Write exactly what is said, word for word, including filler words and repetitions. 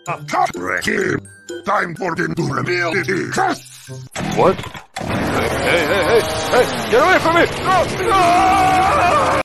Team, time for them to reveal the truth. What? Hey, hey, hey, hey, hey! Get away from me! No! No!